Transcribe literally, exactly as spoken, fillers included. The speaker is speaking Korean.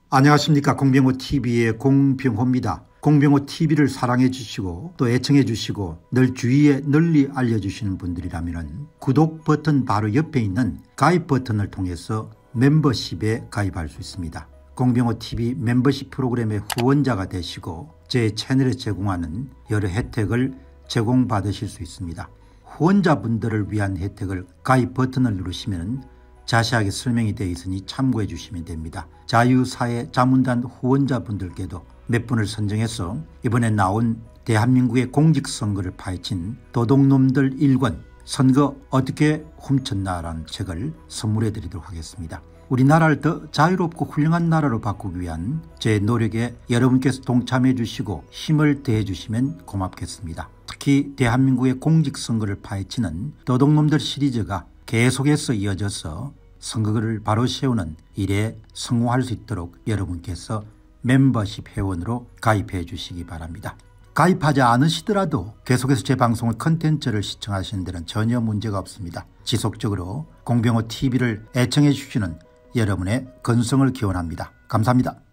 안녕하십니까. 공병호티비의 공병호입니다. 공병호티비를 사랑해 주시고 또 애청해 주시고 늘 주위에 널리 알려주시는 분들이라면 구독 버튼 바로 옆에 있는 가입 버튼을 통해서 멤버십에 가입할 수 있습니다. 공병호티비 멤버십 프로그램의 후원자가 되시고 제 채널에 제공하는 여러 혜택을 제공받으실 수 있습니다. 후원자분들을 위한 혜택을 가입 버튼을 누르시면 자세하게 설명이 되어 있으니 참고해 주시면 됩니다. 자유사회 자문단 후원자분들께도 몇 분을 선정해서 이번에 나온 대한민국의 공직선거를 파헤친 도둑놈들 일 권 선거 어떻게 훔쳤나라는 책을 선물해 드리도록 하겠습니다. 우리나라를 더 자유롭고 훌륭한 나라로 바꾸기 위한 제 노력에 여러분께서 동참해 주시고 힘을 더해 주시면 고맙겠습니다. 특히 대한민국의 공직선거를 파헤치는 도둑놈들 시리즈가 계속해서 이어져서 선거를 바로 세우는 일에 성공할 수 있도록 여러분께서 멤버십 회원으로 가입해 주시기 바랍니다. 가입하지 않으시더라도 계속해서 제 방송을 컨텐츠를 시청하시는 데는 전혀 문제가 없습니다. 지속적으로 공병호티비를 애청해 주시는 여러분의 건성을 기원합니다. 감사합니다.